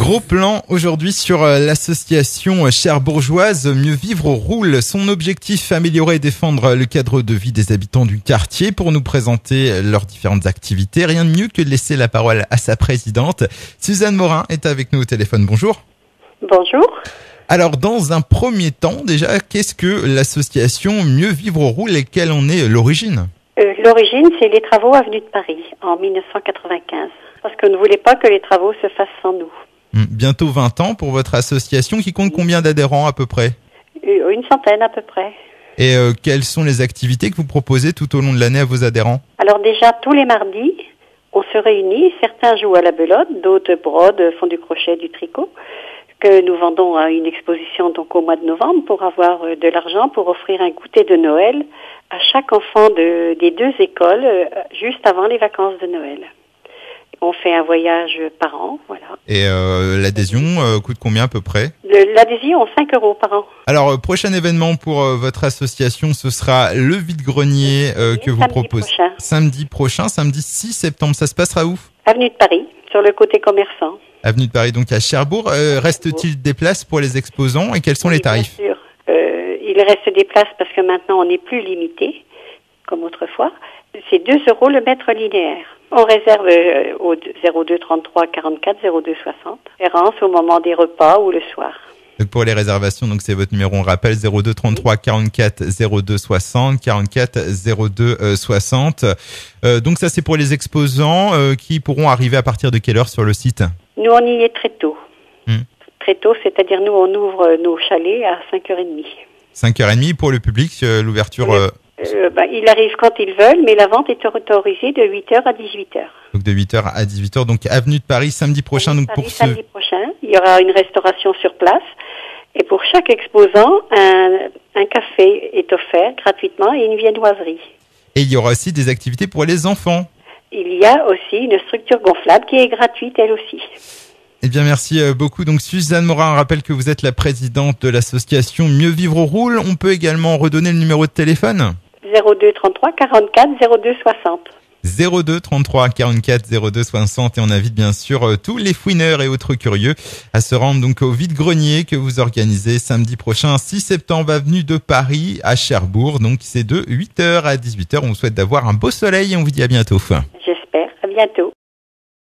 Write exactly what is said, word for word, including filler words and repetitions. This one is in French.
Gros plan aujourd'hui sur l'association cherbourgeoise Mieux Vivre Roule. Son objectif, améliorer et défendre le cadre de vie des habitants du quartier. Pour nous présenter leurs différentes activités, rien de mieux que de laisser la parole à sa présidente. Suzanne Morin est avec nous au téléphone. Bonjour. Bonjour. Alors, dans un premier temps, déjà, qu'est-ce que l'association Mieux Vivre Roule et quelle en est l'origine ? euh, L'origine, c'est les travaux Avenue de Paris, en dix-neuf cent quatre-vingt-quinze. Parce qu'on ne voulait pas que les travaux se fassent sans nous. Bientôt vingt ans pour votre association qui compte combien d'adhérents à peu près ? Une centaine à peu près. Et euh, quelles sont les activités que vous proposez tout au long de l'année à vos adhérents ? Alors déjà, tous les mardis, on se réunit. Certains jouent à la belote, d'autres brodent, font du crochet, du tricot, que nous vendons à une exposition donc au mois de novembre pour avoir de l'argent pour offrir un goûter de Noël à chaque enfant de, des deux écoles juste avant les vacances de Noël. On fait un voyage par an, voilà. Et euh, l'adhésion euh, coûte combien à peu près ? Le, L'adhésion, cinq euros par an. Alors, euh, prochain événement pour euh, votre association, ce sera le vide-grenier euh, que vous samedi proposez. Prochain. Samedi prochain, samedi six septembre. Ça se passera où ? Avenue de Paris, sur le côté commerçant. Avenue de Paris, donc à Cherbourg. Euh, reste-t-il des places pour les exposants et quels sont oui, les tarifs ? Bien sûr. Euh, il reste des places parce que maintenant on n'est plus limité, comme autrefois. C'est deux euros le mètre linéaire. On réserve euh, au zéro deux trente-trois quarante-quatre zéro deux soixante. Référence au moment des repas ou le soir. Donc pour les réservations, donc c'est votre numéro, on rappelle zéro deux trente-trois quarante-quatre zéro deux soixante, quarante-quatre zéro deux soixante. Euh, donc ça c'est pour les exposants euh, qui pourront arriver à partir de quelle heure sur le site ? Nous on y est très tôt. Hmm. Très tôt, c'est-à-dire nous on ouvre nos chalets à cinq heures trente. cinq heures trente pour le public, euh, l'ouverture... Euh... Euh, ben, ils arrivent quand ils veulent, mais la vente est autorisée de huit heures à dix-huit heures. Donc de huit heures à dix-huit heures, donc avenue de Paris, samedi prochain. Donc Paris, pour ce... samedi prochain, il y aura une restauration sur place. Et pour chaque exposant, un, un café est offert gratuitement et une viennoiserie. Et il y aura aussi des activités pour les enfants. Il y a aussi une structure gonflable qui est gratuite elle aussi. Eh bien, merci beaucoup. Donc, Suzanne Morin, on rappelle que vous êtes la présidente de l'association Mieux Vivre Roule. On peut également redonner le numéro de téléphone ? zéro deux trente-trois quarante-quatre zéro deux soixante. zéro deux trente-trois quarante-quatre zéro deux soixante et on invite bien sûr tous les fouineurs et autres curieux à se rendre donc au vide-grenier que vous organisez samedi prochain six septembre avenue de Paris à Cherbourg. Donc c'est de huit heures à dix-huit heures. On vous souhaite d'avoir un beau soleil et on vous dit à bientôt. J'espère. À bientôt.